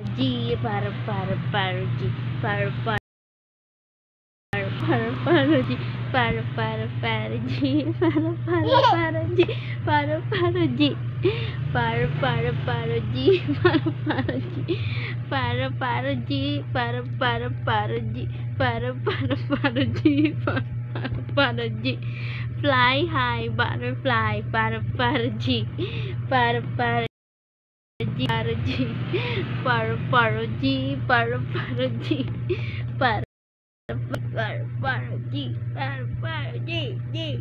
G, parow-parow G, parow-parow parow-parow G, parow-parow G, parow-parow G, parow-parow G, parow-parow G, parow-parow G, parow-parow G, parow-parow G, parow-parow G, parow-parow G, fly high, butterfly, parow-parow G, parow-parow G, parow G, parow-parow G, parow G, parow G,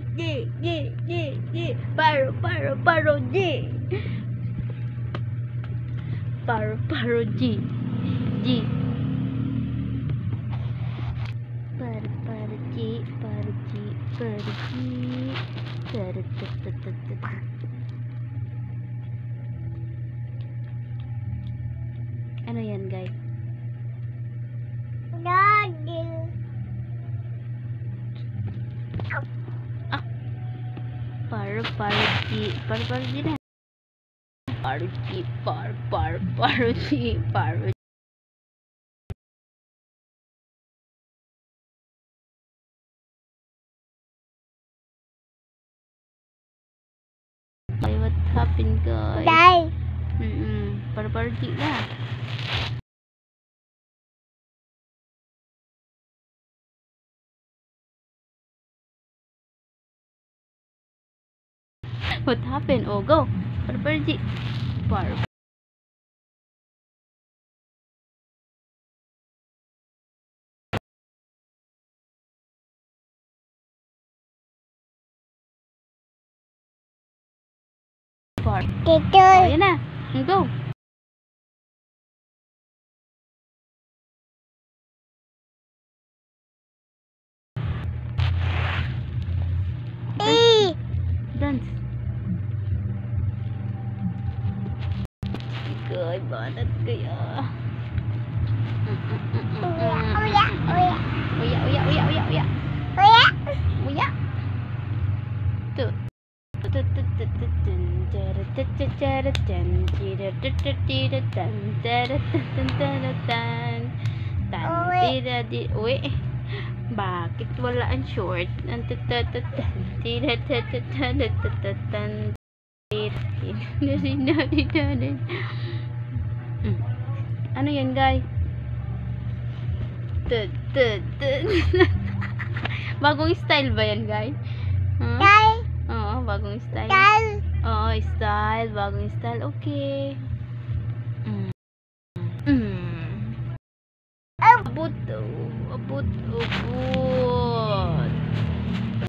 G, parow G, parow G, G, parow G, ano yan, guys? Parow G, parow G na. Parow G, parow G, parow G. What happened, guys? Parow G na. What happened? Oh, go. Parow G. Parow. Oh, yan na. Go. Dance. Good, banat kaya. Uya. Tuh. Uy, bakit wala ang short? Ano yan, guys? Bagong style ba yan, guys? Oo, bagong style. Oo, style. Bagong style. Okay. Abot.